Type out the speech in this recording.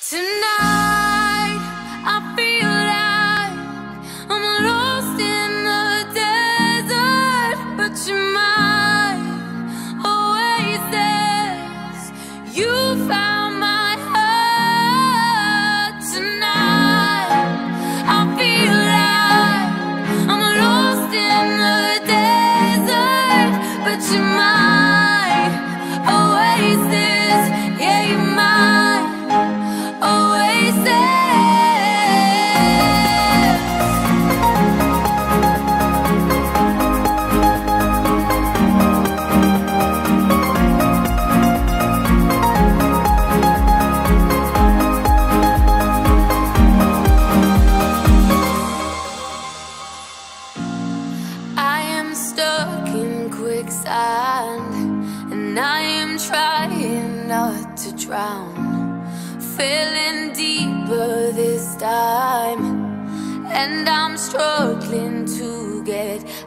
Tonight, I feel like I'm lost in the desert, but you're my oasis. You found my heart. Tonight, I feel like I'm lost in the desert, but you're my oasis. Yeah, you're my quicksand, and I am trying not to drown, feeling deeper this time, and I'm struggling to get